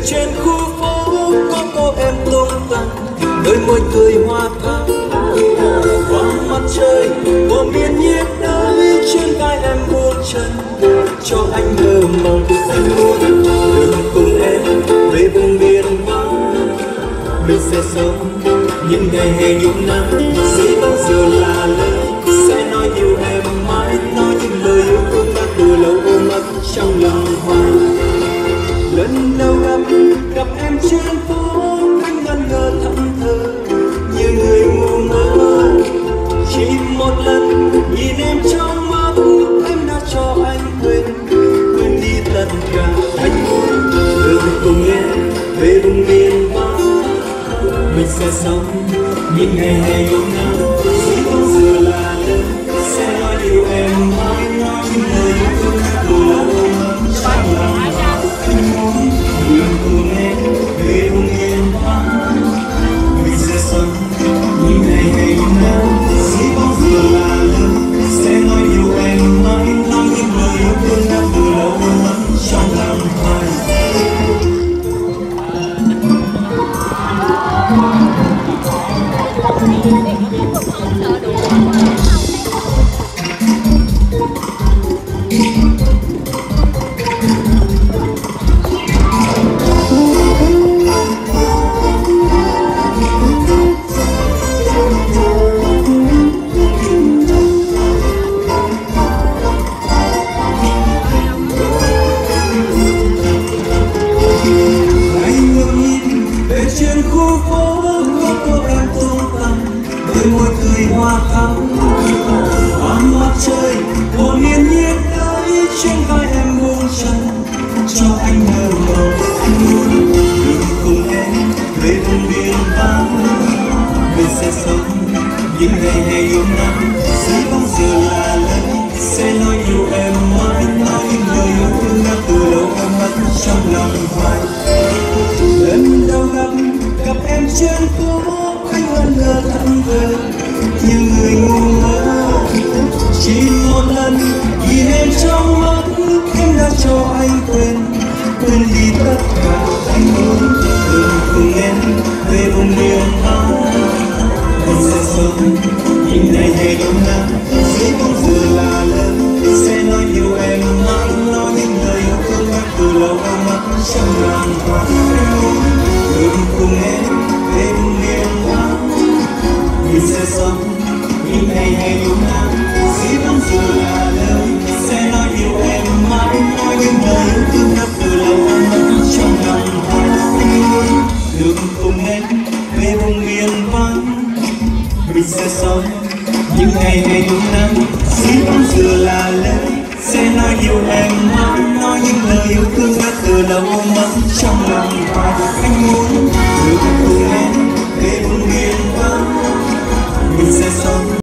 trên khu phố có cô em tung tăng, đôi môi cười hoa thắm qua mặt trời của miền nhiệt đới. Trên vai em buông chân cho anh mơ mộng, anh muốn được cùng em về vùng biên vắng. Mình sẽ sống những ngày hè những nắng, sẽ bao giờ là lời sẽ nói yêu em mãi, nói những lời yêu thương đã từ lâu ôm ấp trong lòng hoài. Lần đầu gặp em trên phố, anh ngẩn ngơ thẫn thờ như người ngu ngơ. Chỉ một lần nhìn em trong mắt, em đã cho anh quên đi tất cả. Anh muốn được cùng em về vùng miền vắng, mình sẽ sống những ngày hè yêu nắng, sẽ không giờ là lời sẽ nói yêu em mãi, nói những lời yêu thương từ lâu trong lòng. Anh muốn được cùng em về vùng miền vắng, mình sẽ sống những ngày hè yêu nắng, sẽ không giờ là lời sẽ nói yêu em mãi, nói những lời yêu thương đã từ lâu trong lòng hoài. Trên khu phố có cô em tung tăng, đôi môi cười hoa thắm qua mặt trời của miền nhiệt đới. Trên vai em buông chân cho anh mơ mộng, anh muốn được cùng em về vùng biên vắng. Mình sẽ sống những ngày hè yêu nắng, sẽ không giờ là lời sẽ nói yêu em mãi, nói những lời yêu thương đã từ lâu ôm ấp trong lòng hoài. Lần đầu gặp em trên phố, anh ngẩn ngơ thẫn thờ như người ngu ngơ. Chỉ một lần nhìn em trong mắt, em đã cho anh quên đi tất cả. Anh muốn được cùng em về vùng miền vắng, mình sẽ sống những ngày hè yêu nắng, sẽ không giờ là lời sẽ nói yêu em mãi, nói những lời yêu thương đã từ lâu ôm ấp trong lòng hoài. Được cùng em về vùng miền vắng, mình sẽ sống những ngày hè yêu nắng, sẽ không giờ là lời sẽ nói yêu em mãi, nói những lời yêu thương đã từ lâu ôm ấp trong lòng hoài. Anh muốn được cùng em về vùng miền vắng, mình sẽ sống những ngày hè yêu nắng, sẽ không giờ là lời sẽ nói yêu em mãi, nói